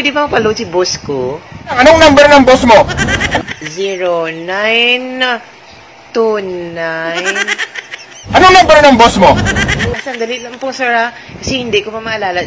pwede ba mapaload si boss ko? Anong number ng boss mo? 0929. Anong number ng boss mo? Sandali lang po, sir, ha? Kasi hindi ko pa maalala.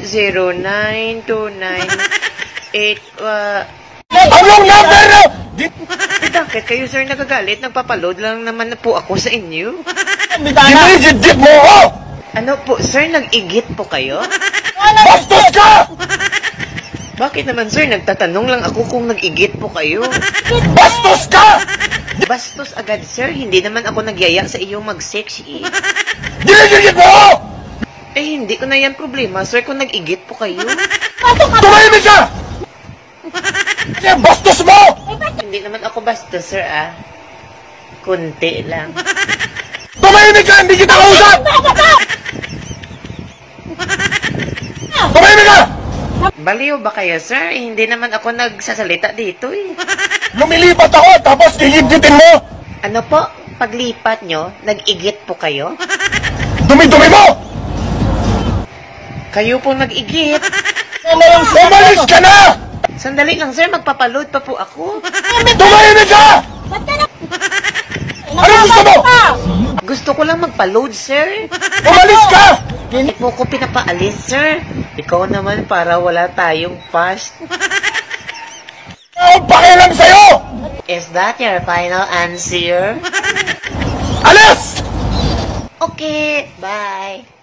09298, Anong number na? bakit kayo, sir, nagagalit? Nagpapaload lang naman na po ako sa inyo. Dinididip mo ko! Ano po, sir, nag-igit po kayo? Bastos ka! Bakit naman, sir, nagtatanong lang ako kung nag-igit po kayo? Bastos ka! Bastos agad, sir. Hindi naman ako nagyaya sa iyo mag-sex, eh. Dinididip mo ko! Eh, hindi ko na yan problema, sir, kung nag-igit po kayo. Tumahimik ka! Bastos mo! Hindi naman ako bastos, sir, ah. Kunti lang. Tumahimik ka! Hindi kita kausap! Tumahimik ka! Baliw ba kayo, sir? Eh, hindi naman ako nagsasalita dito, eh. Lumilipat ako tapos igigitin mo! Ano po? Paglipat nyo, nag-igit po kayo? Dumi-dumi mo! Kayo po nag-igit. Umalis ka na! Sandali lang, sir. Magpapaload pa po ako. Tumahimik ka! Ano gusto mo? Gusto ko lang magpa-load, sir. Umalis ka! Hindi po ko pinapaalis, sir. Ikaw naman para wala tayong past. Ang pakialam sa'yo! Is that your final answer? Alis! Okay, bye.